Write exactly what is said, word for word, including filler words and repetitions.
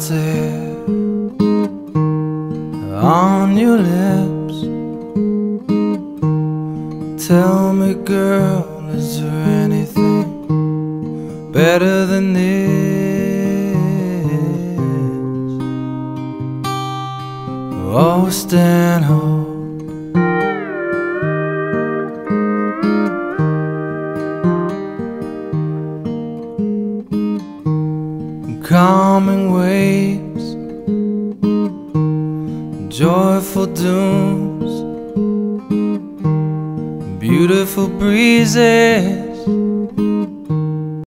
tear on your lips. Tell me, girl, is there anything better than this? Oh, Stanhope, calming waves, joyful dooms, beautiful breezes,